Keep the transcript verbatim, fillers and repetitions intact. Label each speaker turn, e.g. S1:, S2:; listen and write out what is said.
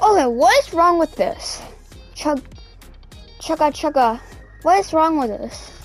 S1: Okay, what is wrong with this? Chug, chugga, chugga. What is wrong with this?